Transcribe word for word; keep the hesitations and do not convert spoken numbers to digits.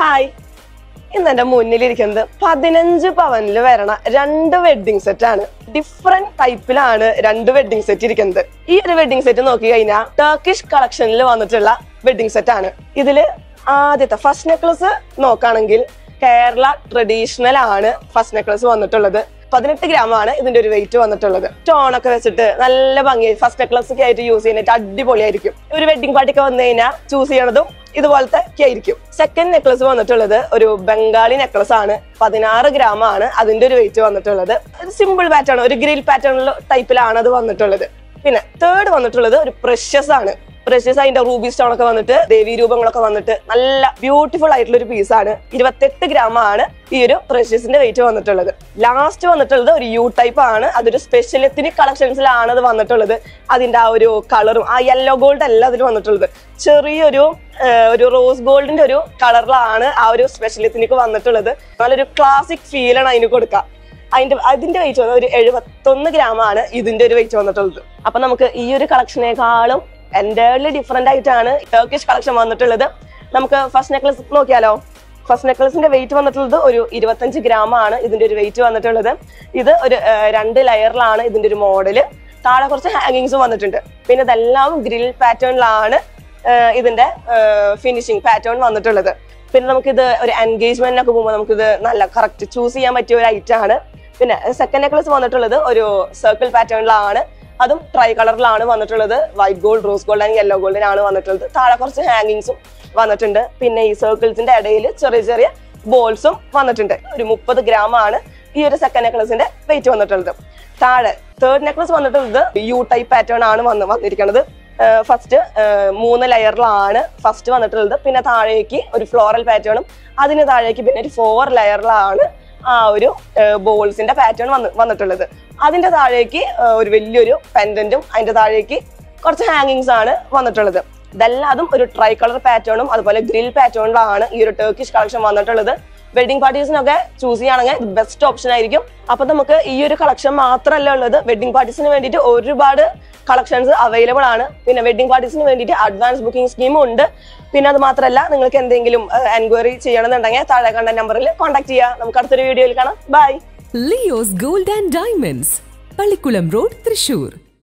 Hi, ഇന്ന് എന്റെ മുന്നിലിരിക്കുന്നത് പതിനഞ്ച് പവനിൽ വരണ രണ്ട് വെഡിങ് സെറ്റ് ആണ്. ഡിഫറെന്റ് ടൈപ്പിലാണ് രണ്ട് വെഡിങ് സെറ്റ് ഇരിക്കുന്നത്. ഈ ഒരു വെഡിങ് സെറ്റ് നോക്കി കഴിഞ്ഞാൽ ടർക്കിഷ് കളക്ഷനിൽ വന്നിട്ടുള്ള വെഡിങ് സെറ്റ് ആണ്. ഇതില് ആദ്യത്തെ ഫസ്റ്റ് നെക്ലസ് നോക്കുകയാണെങ്കിൽ കേരള ട്രഡീഷണൽ ആണ് ഫസ്റ്റ് നെക്ലസ് വന്നിട്ടുള്ളത്. പതിനെട്ട് ഗ്രാം ആണ് ഇതിന്റെ ഒരു വെയിറ്റ് വന്നിട്ടുള്ളത്. സ്റ്റോണൊക്കെ വെച്ചിട്ട് നല്ല ഭംഗിയായി ഫസ്റ്റ് നെക്ലസ് ഒക്കെ ആയിട്ട് യൂസ് ചെയ്യാനായിട്ട് അടിപൊളിയായിരിക്കും. ഒരു വെഡിങ് പാർട്ടിക്ക് വന്നു കഴിഞ്ഞാൽ ചൂസ് ചെയ്യണതും ഇതുപോലത്തെ ഒക്കെ ആയിരിക്കും. സെക്കൻഡ് നെക്ലസ് വന്നിട്ടുള്ളത് ഒരു ബംഗാളി നെക്ലസ് ആണ്. പതിനാറ് ഗ്രാം ആണ് അതിന്റെ ഒരു വെയിറ്റ് വന്നിട്ടുള്ളത്. സിമ്പിൾ പാറ്റേൺ, ഒരു ഗ്രിൽ പാറ്റേൺ ടൈപ്പിലാണ് അത് വന്നിട്ടുള്ളത്. പിന്നെ തേർഡ് വന്നിട്ടുള്ളത് ഒരു പ്രഷ്യസ് ആണ്. പ്രഷ്യസ് അതിന്റെ റൂബി സ്റ്റോൺ ഒക്കെ വന്നിട്ട് ദേവി രൂപങ്ങളൊക്കെ വന്നിട്ട് നല്ല ബ്യൂട്ടിഫുൾ ആയിട്ടുള്ള ഒരു പീസാണ്. ഇരുപത്തെട്ട് ഗ്രാം ആണ് ഈ ഒരു പ്രഷ്യസിന്റെ വെയിറ്റ് വന്നിട്ടുള്ളത്. ലാസ്റ്റ് വന്നിട്ടുള്ളത് ഒരു യു ടൈപ്പ് ആണ്. അതൊരു സ്പെഷ്യൽ എത്നിക് കളക്ഷൻസിലാണ് അത് വന്നിട്ടുള്ളത്. അതിന്റെ ആ ഒരു കളറും ആ യെല്ലോ ഗോൾഡ് അല്ല അതിൽ വന്നിട്ടുള്ളത്. ചെറിയൊരു ഒരു റോസ് ഗോൾഡിന്റെ ഒരു കളറിലാണ് ആ ഒരു സ്പെഷ്യൽ എത്നിക് വന്നിട്ടുള്ളത്. നല്ലൊരു ക്ലാസിക് ഫീലാണ് അതിന് കൊടുക്കുക. അതിന്റെ അതിന്റെ വെയിറ്റ് വന്നത് ഒരു എഴുപത്തൊന്ന് ഗ്രാം ആണ് ഇതിന്റെ ഒരു വെയിറ്റ് വന്നിട്ടുള്ളത്. അപ്പൊ നമുക്ക് ഈ ഒരു കളക്ഷനേക്കാളും എൻ്റയർലി ഡിഫറെന്റ് ആയിട്ടാണ് ടർക്കിഷ് കളക്ഷൻ വന്നിട്ടുള്ളത്. നമുക്ക് ഫസ്റ്റ് നെക്ലസ് നോക്കിയാലോ. ഫസ്റ്റ് നെക്ലസിന്റെ വെയിറ്റ് വന്നിട്ടുള്ളത് ഒരു ഇരുപത്തഞ്ച് ഗ്രാം ആണ് ഇതിന്റെ ഒരു വെയിറ്റ് വന്നിട്ടുള്ളത്. ഇത് ഒരു രണ്ട് ലെയറിലാണ് ഇതിന്റെ ഒരു മോഡല്. താഴെ കുറച്ച് ഹാങ്ങിങ്സും വന്നിട്ടുണ്ട്. പിന്നെ ഇതെല്ലാം ഗ്രിൽ പാറ്റേണിലാണ് ഇതിന്റെ ഫിനിഷിംഗ് പാറ്റേൺ വന്നിട്ടുള്ളത്. പിന്നെ നമുക്കിത് ഒരു എൻഗേജ്മെന്റിനൊക്കെ പോകുമ്പോൾ നമുക്കിത് നല്ല കറക്റ്റ് ചൂസ് ചെയ്യാൻ പറ്റിയ ഒരു ഐറ്റം ആണ്. പിന്നെ സെക്കൻഡ് നെക്ലസ് വന്നിട്ടുള്ളത് ഒരു സർക്കിൾ പാറ്റേണിലാണ്. അതും ട്രൈ കളറിലാണ് വന്നിട്ടുള്ളത്. White gold, rose gold and yellow ഗോൾഡിനാണ് വന്നിട്ടുള്ളത്. താഴെ കുറച്ച് ഹാങ്ങിങ്സും വന്നിട്ടുണ്ട്. പിന്നെ ഈ സർക്കിൾസിന്റെ ഇടയിൽ ചെറിയ ചെറിയ ബോൾസും വന്നിട്ടുണ്ട്. ഒരു മുപ്പത് ഗ്രാം ആണ് ഈ ഒരു സെക്കൻഡ് നെക്ലസിന്റെ വെയിറ്റ് വന്നിട്ടുള്ളത്. താഴെ തേർഡ് നെക്ലസ് വന്നിട്ടുള്ളത് യു ടൈപ്പ് പാറ്റേൺ ആണ് വന്ന് വന്നിരിക്കുന്നത്. ഫസ്റ്റ് മൂന്ന് ലെയറിലാണ് ഫസ്റ്റ് വന്നിട്ടുള്ളത്. പിന്നെ താഴേക്ക് ഒരു ഫ്ലോറൽ പാറ്റേണും അതിന് താഴേക്ക് പിന്നെ ഒരു ഫോർ ലെയറിലാണ് ആ ഒരു ബോൾസിന്റെ പാറ്റേൺ വന്ന് വന്നിട്ടുള്ളത്. അതിന്റെ താഴേക്ക് ഒരു വലിയൊരു പെൻഡന്റും അതിന്റെ താഴേക്ക് കുറച്ച് ഹാങ്ങിങ്സ് ആണ് വന്നിട്ടുള്ളത്. ഇതെല്ലാതും ഒരു ട്രൈ കളർ പാറ്റേണും അതുപോലെ ഗ്രിൽ പാറ്റേണിലാണ് ഈ ഒരു ടർക്കിഷ് കളക്ഷൻ വന്നിട്ടുള്ളത്. വെഡിങ് പാർട്ടീസിനൊക്കെ ചൂസ് ചെയ്യുകയാണെങ്കിൽ ഇത് ബെസ്റ്റ് ഓപ്ഷൻ ആയിരിക്കും. അപ്പൊ നമുക്ക് ഈ ഒരു കളക്ഷൻ മാത്രമല്ല ഉള്ളത്, വെഡിങ് പാർട്ടീസിന് വേണ്ടിയിട്ട് ഒരുപാട് കളക്ഷൻസ് അവൈലബിൾ ആണ്. പിന്നെ വെഡിങ് പാർട്ടീസിന് വേണ്ടിയിട്ട് അഡ്വാൻസ് ബുക്കിംഗ് സ്കീമും ഉണ്ട്. പിന്നെ അത് മാത്രമല്ല, നിങ്ങൾക്ക് എന്തെങ്കിലും എൻക്വയറി ചെയ്യണമെന്നുണ്ടെങ്കിൽ താഴെ കണ്ട നമ്പറിൽ കോൺടാക്ട് ചെയ്യുക. നമുക്ക് അടുത്തൊരു വീഡിയോയിൽ കാണാം. Bye. Leo's gold and diamonds, Pallikkulam road, Thrissur.